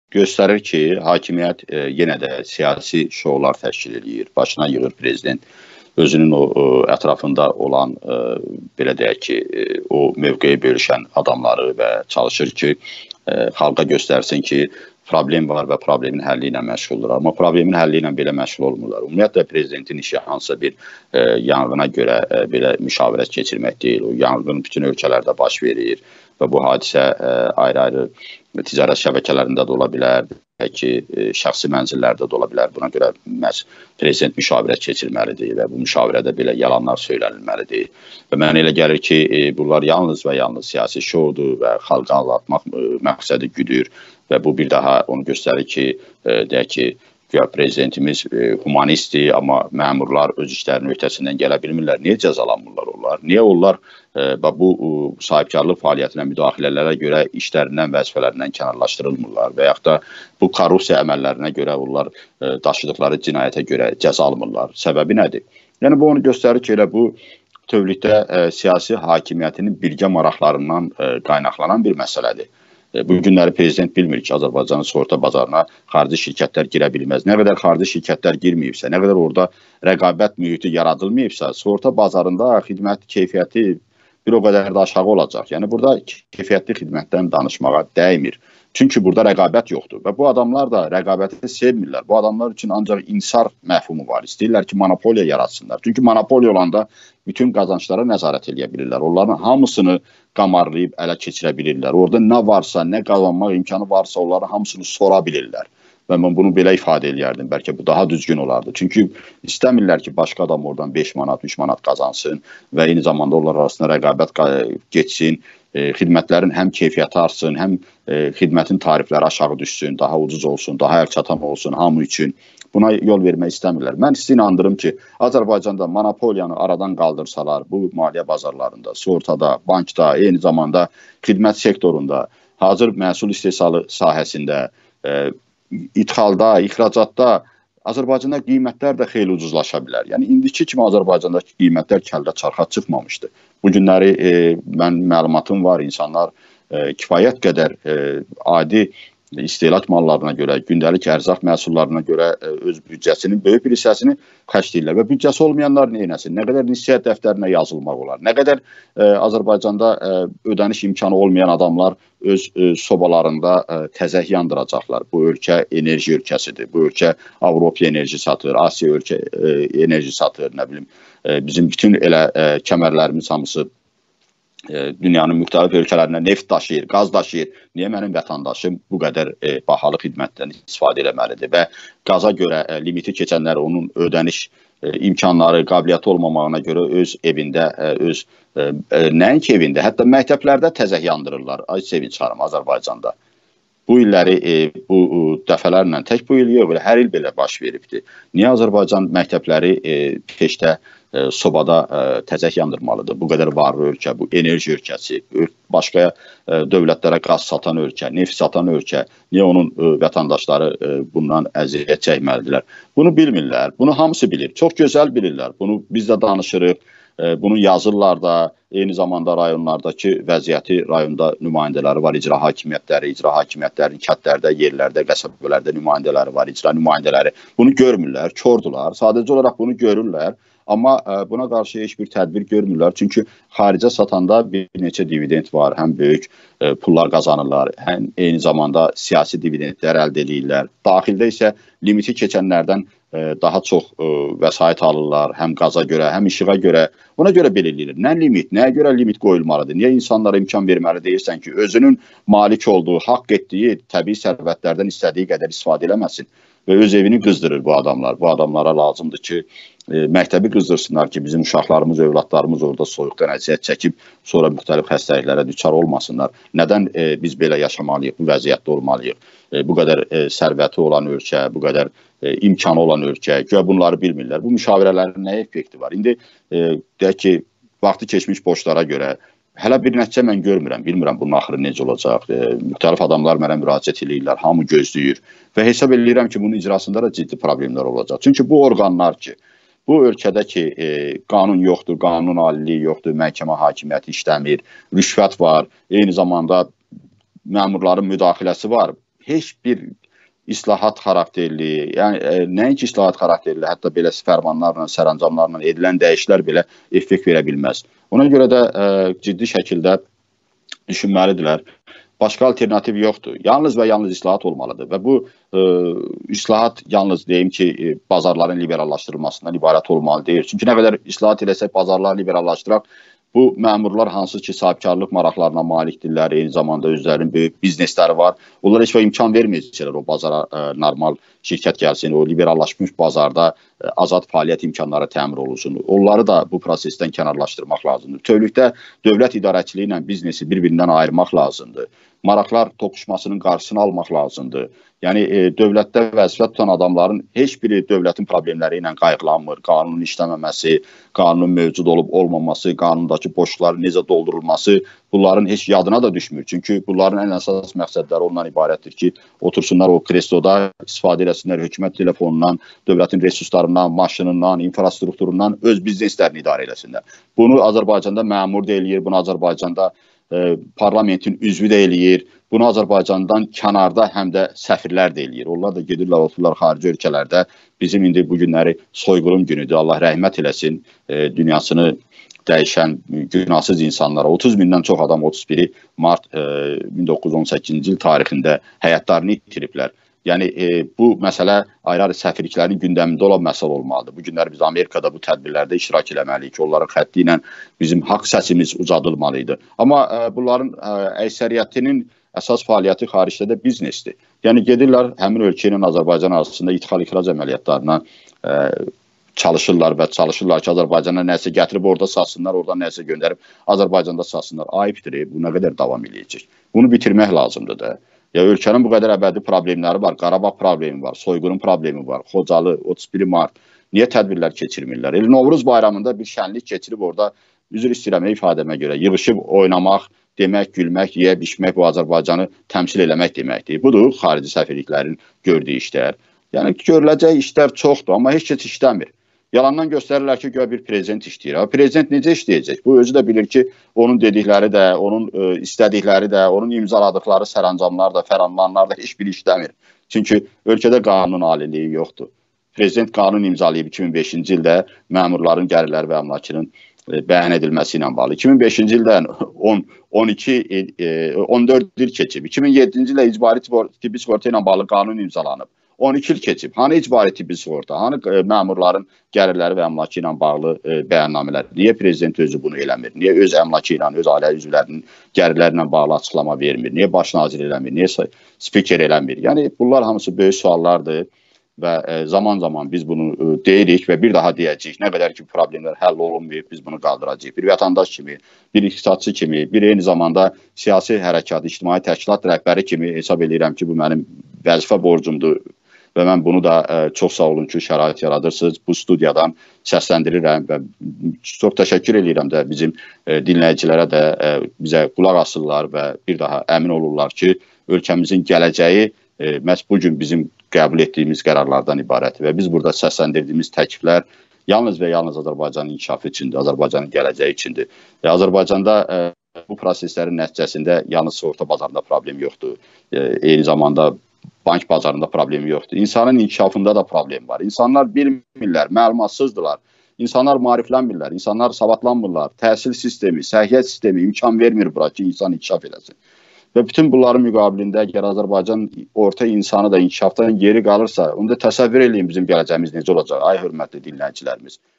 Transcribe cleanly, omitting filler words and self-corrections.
göstərir ki, hakimiyyət yenə də siyasi şovlar təşkil edir, başına yığır prezident. Özünün o ətrafında olan, belə deyək ki, o mövqeyi bölüşən adamları və çalışır ki, xalqa göstərsin ki, problem var və problemin həlli ilə məşğuldur. Amma problemin həlli ilə belə məşğul olmurlar. Ümumiyyətlə, prezidentin işi hansısa bir yanğına görə belə müşavirət keçirmək deyil. O yanğın bütün ölkələrdə baş verir və bu hadisə ayrı-ayrı ticarət şəbəkələrində də ola bilər, ki, şəxsi mənzillərdə də ola bilər. Buna görə məhz prezident müşavirət keçirməlidir və bu müşavirədə belə yalanlar söylənilməlidir. Və mənə elə gəlir ki, bunlar yalnız və yalnız siyasi şovdur və xalqa anlatmaq məqsədi güdür və bu bir daha onu göstərir ki, deyək ki, prezidentimiz humanistdir, amma məmurlar öz işlərinin öhdəsindən gələ bilmirlər. Niyə cəzalanmırlar onlar? Niyə onlar bu sahibkarlıq fəaliyyətinə müdaxilələrə görə işlərindən, vəzifələrindən kənarlaşdırılmırlar və yaxud da bu korrupsiya əməllərinə görə onlar daşıdıqları cinayətə görə cəza almırlar? Səbəbi nədir? Yəni, bu onu göstərir ki, elə bu bütövlükdə siyasi hakimiyyətinin birgə maraqlarından qaynaqlanan bir məsələdir. Bu günləri prezident bilmir ki, Azərbaycanın sığorta bazarına xarici şirkətlər girə bilməz. Nə qədər xarici şirkətlər girməyibsə, nə qədər orada rəqabət mühiti yaradılmayıbsa, sığorta bazarında xidmət keyfiyyəti bir o qədər də aşağı olacaq. Yəni, burada keyfiyyətli xidmətdən danışmağa dəymir. Çünki burada rəqabət yoxdur və bu adamlar da rəqabəti sevmirlər. Bu adamlar üçün ancaq insar məfhumu var. İstəyirlər ki, monopoliya yaratsınlar. Çünki monopoliya olanda bütün qazanclara nəzarət edə bilirlər. Onların hamısını qamarlayıb ələ keçirə bilirlər. Orada nə varsa, nə qazanmaq imkanı varsa onların hamısını sora bilirlər. Və mən bunu belə ifadə edərdim. Bəlkə bu daha düzgün olardı. Çünki istəmirlər ki, başqa adam oradan 5 manat, 3 manat qazansın və eyni zamanda onlar arasında rəqabət geçsin. Xidmətlərin həm keyfiyyəti artsın, həm xidmətin tarifləri aşağı düşsün, daha ucuz olsun, daha əlçatan olsun hamı üçün. Buna yol vermək istəmirlər. Mən sizə inandırım ki, Azərbaycanda monopoliyanı aradan qaldırsalar, bu maliyyə bazarlarında, sığortada, bankda, eyni zamanda xidmət sektorunda, hazır məhsul istehsalı sahəsində, idxalda, ixracatda Azərbaycanda qiymətlər də xeyli ucuzlaşa bilər. Yəni, indiki kimi Azərbaycandakı qiymətlər kəldə çarxa çıxmamışdı. Bu günləri mən məlumatım var, insanlar kifayət qədər adi istehlak mallarına görə, gündəlik ərzaq məhsullarına görə öz büdcəsinin böyük bir hissəsini xərcləyirlər və büdcəsi olmayanlar neynəsin? Nə qədər nisiyyət dəftərinə yazılmaq olar? Nə qədər Azərbaycanda ödəniş imkanı olmayan adamlar öz sobalarında təzək yandıracaqlar? Bu ölkə enerji ölkəsidir. Bu ölkə Avropa enerji satır, Asiya ölkə enerji satır, nə bilim. Bizim bütün elə kəmərlərimiz hamısı dünyanın müxtəlif ölkələrinə neft daşıyır, qaz daşıyır. Niyə mənim vətəndaşım bu qədər bahalı xidmətdən istifadə eləməlidir? Və qaza görə limiti keçənlər onun ödəniş imkanları, qabiliyyəti olmamağına görə öz evində, nəinki evində, hətta məktəblərdə təzək yandırırlar. Ay sevinç xanım, Azərbaycanda. Bu illəri, bu dəfələrlə tək bu il yox, hər il belə baş veribdir. Niyə Azərbaycan məktəbləri peşdə sobada təzək yandırmalıdır? Bu qədər varlı ölkə, bu enerji ölkəsi, başqa dövlətlərə qaz satan ölkə, neft satan ölkə, niyə onun vətəndaşları bundan əziyyət çəkməlidirlər? Bunu bilmirlər, bunu hamısı bilir, çox gözəl bilirlər. Bunu biz də danışırıq, bunu yazırlar da, eyni zamanda rayonlardakı vəziyyəti, rayonda nümayəndələri var, icra hakimiyyətlərinin kətlərdə, yerlərdə, qəsəbələrdə nümayəndələri var, icra nümayəndələri. Bunu görmürlər, kördülər, sadəcə olaraq bunu görürlər. Amma buna qarşı heç bir tədbir görmürlər. Çünki xaricə satanda bir neçə dividend var, həm böyük pullar qazanırlar, həm eyni zamanda siyasi dividendlər əldə edirlər. Daxildə isə limiti keçənlərdən daha çox vəsait alırlar, həm qaza görə, həm işığa görə. Ona görə belə edilir. Nə limit, nəyə görə limit qoyulmalıdır? Niyə insanlara imkan verməli deyirsən ki, özünün malik olduğu, haqq etdiyi təbii sərvətlərdən istədiyi qədər istifadə eləməsin və öz evini qızdırır bu adamlar. Bu adamlara lazımdır ki, məktəbi qızdırsınlar ki, bizim uşaqlarımız, övladlarımız orada soyuqdan əziyyət çəkib, sonra müxtəlif xəstəliklərə düçar olmasınlar. Nədən biz belə yaşamalıyıq, bu vəziyyətdə olmalıyıq? Bu qədər sərvəti olan ölkə, bu qədər imkanı olan ölkə, güya bunları bilmirlər. Bu müşavirələrin nə effekti var? İndi deyək ki, vaxtı keçmiş borclara görə hələ bir nəticə mən görmürəm, bilmirəm bunun axırı necə olacaq. Müxtəlif adamlar mənə müraciət edirlər, hamı gözləyir və hesab edirəm ki, bunun icrasında da ciddi problemlər olacaq. Çünki bu orqanlar ki, bu ölkədə ki, qanun yoxdur, qanun aliliyi yoxdur, məhkəmə hakimiyyəti işləmir, rüşvət var, eyni zamanda məmurların müdaxiləsi var. heç bir islahat xarakterli, yəni nəinki islahat xarakterli, hətta belə fərmanlarla, sərəncamlarla edilən dəyişikliklər belə effekt verə bilməz. Ona görə də ciddi şəkildə düşünməlidirlər. Başqa alternativ yoxdur. Yalnız və yalnız islahat olmalıdır və bu islahat yalnız deyim ki, bazarların liberallaşdırılmasından ibarət olmalı deyil. Çünki nə qədər islahat eləsək, bazarları liberallaşdıraq, bu məmurlar hansı ki, sahibkarlıq maraqlarına malikdirlər, eyni zamanda özlərinin böyük biznesləri var. Onlar heç və imkan verməyəcəklər o bazara normal şirkət gəlsin, o liberallaşmış bazarda azad fəaliyyət imkanları təmin olunsun. Onları da bu prosesdən kənarlaşdırmaq lazımdır. Bütövlükdə dövlət idarəçiliyi ilə biznesi bir-birindən ayırmaq lazımdır. Maraqlar toqquşmasının qarşısını almaq lazımdır. Yəni, dövlətdə vəzifə tutan adamların heç biri dövlətin problemləri ilə qayğılanmır. Qanunun işləməməsi, qanunun mövcud olub olmaması, qanundakı boşluqların necə doldurulması bunların heç yadına da düşmür. Çünki bunların ən əsas məqsədləri ondan ibarətdir ki, otursunlar o kresloda, istifadə eləsinlər hökumət telefonundan, dövlətin resurslarından, maşınından, infrastrukturundan öz bizneslərini idarə eləsinlər. Bunu Azərbaycanda məmur da eləyir, bunu Azərbaycanda parlamentin üzvü də eləyir. Bunu Azərbaycandan kənarda həm də səfirlər də eləyir. Onlar da gedirlər, otururlar xarici ölkələrdə. Bizim indi bu günləri soyqırım günüdür. Allah rəhmət eləsin dünyasını dəyişən günahsız insanlara. 30 mindən çox adam 31 mart 1918-ci il tarixində həyatlarını itiriblər. Yəni, bu məsələ ayrı-ayrı səfirliklərin gündəmində olan məsələ olmalıdır. Bu günlər biz Amerikada bu tədbirlərdə iştirak eləməliyik. Onların xətti ilə bizim haqq səsimiz ucadılmalıydı. Amma bunların əksəriyyətinin əsas fəaliyyəti xaricdə də biznesdir. Yəni, gedirlər həmin ölkə ilə Azərbaycan arasında ixrac əməliyyatlarına çalışırlar və çalışırlar ki, Azərbaycana nəsə gətirib orada satsınlar, oradan nəsə göndərib Azərbaycanda satsınlar. Ayıbdır, bu nə qədər davam eləyəcək? Bunu bitirmək lazımdır da. Ya, ölkənin bu qədər əbədi problemləri var, Qarabağ problemi var, soyqırım problemi var, Xocalı, 31 mart. Niyə tədbirlər keçirmirlər? Novruz bayramında bir şənlik keçirib orada, üzr istəyirəm ifadəmə görə, yığışıb oynamaq, demək, gülmək, yeyə, biçmək, bu Azərbaycanı təmsil eləmək deməkdir. Budur xarici səfirliklərin gördüyü işlər. Yəni, görüləcək işlər çoxdur, amma heç kəs işləmir. Yalandan göstərirlər ki, göyə bir prezident işləyir. Prezident necə işləyəcək? Bu özü də bilir ki, onun dedikləri də, onun istədikləri də, onun imzaladıqları sərəncamlar da, fərmanlar da heç biri işləmir. Çünki ölkədə qanun aliliyi yoxdur. Prezident qanun imzalayıb 2005-ci ildə məmurların gəlirləri və əmlakının bəyan edilməsi ilə bağlı. 2005-ci ildən 14 il keçib. 2007-ci ildə icbari tibbi sığorta ilə bağlı qanun imzalanıb. 12 il keçib. Hani icbari tibbi sığorta, hani məmurların gəlirləri və əmlakı ilə bağlı bəyannamələr? Niyə prezident özü bunu eləmir? Niyə öz əmlakı ilə, öz ailə üzvlərinin gəlirləri ilə bağlı açıqlama vermir? Niyə baş nazir eləmir? Niyə spiker eləmir? Yəni, bunlar hamısı böyük suallardır və zaman-zaman biz bunu deyirik və bir daha deyəcəyik. Nə qədər ki, problemlər həll olunmayıb, biz bunu qaldıracağıq. Bir vətəndaş kimi, bir iqtisadçı kimi, bir eyni zamanda siyasi hərəkat, ictimai təşkilat rəhbəri kimi hesab edirəm ki, bu mənim vəzifə borcumdur. Və mən bunu da çox sağ olun ki, şərait yaradırsınız. Bu studiyadan səsləndirirəm və çox təşəkkür edirəm də bizim dinləyicilərə də bizə qulaq asırlar və bir daha əmin olurlar ki, ölkəmizin gələcəyi məhz bugün bizim qəbul etdiyimiz qərarlardan ibarətdir və biz burada səsləndirdiyimiz təkliflər yalnız və yalnız Azərbaycanın inkişafı üçündür, Azərbaycanın gələcəyi üçündür. Azərbaycanda bu proseslərin nəticəsində yalnız sığorta bazarında problem yoxdur, eyni zamanda bank bazarında problemi yoxdur. İnsanın inkişafında da problem var. İnsanlar bilmirlər, məlumatsızdırlar. İnsanlar maariflənmirlər, insanlar savadlanmırlar. Təhsil sistemi, səhiyyə sistemi imkan vermir bura ki, insan inkişaf eləsin. Və bütün bunların müqabilində əgər Azərbaycan orta insanı da inkişafdan geri qalırsa, onu da təsəvvür edin bizim gələcəyimiz necə olacaq, ay hörmətli dinləyicilərimiz.